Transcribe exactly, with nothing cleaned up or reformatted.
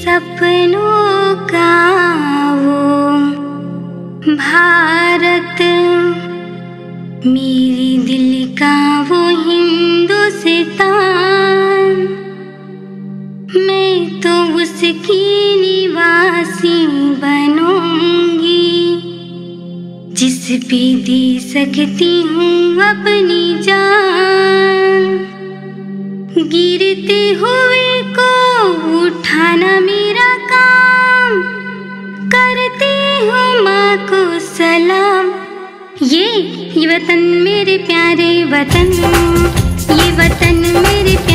सपनों का वो भारत, मेरे दिल का वो हिंदुस्तान। मैं तो उसकी निवासी बनूंगी, जिस पे दे सकती हूँ अपनी जान। गिरते हुए को उठाना मेरा काम, करती हूँ माँ को सलाम। ये ये वतन मेरे प्यारे वतन, ये वतन मेरे प्यारे